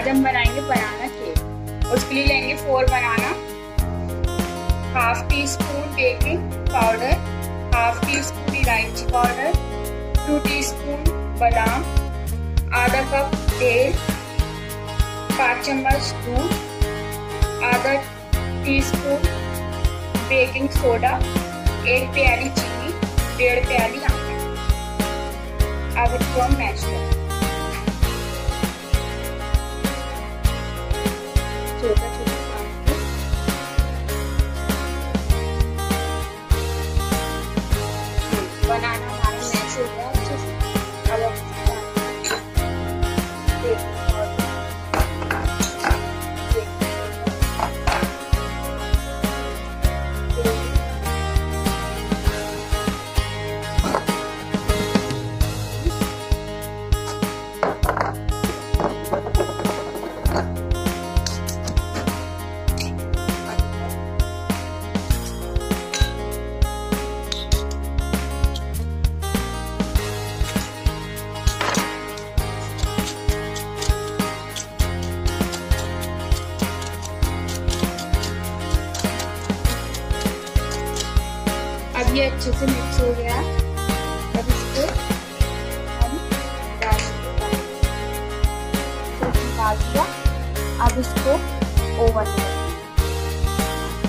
आज हम बनाएंगे बनाना केक। उसके लिए लेंगे 4 banana, half teaspoon baking powder, half teaspoon इलायची पाउडर, 2 टीस्पून बादाम, आधा कप तेल, 5 चम्मच दूध, आधा टीस्पून बेकिंग सोडा, 1 प्याली चीनी, 1.5 प्याली आटा। अब इसको हम मैश करें। छोटा छोटा काट के बनाना हमारा मैश हो गया अच्छे से। अब हम अब ये अच्छे से मिक्स हो गया। अब इसको हम डाल दिया। अब इसको ओवन में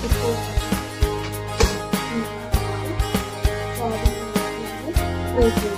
इसको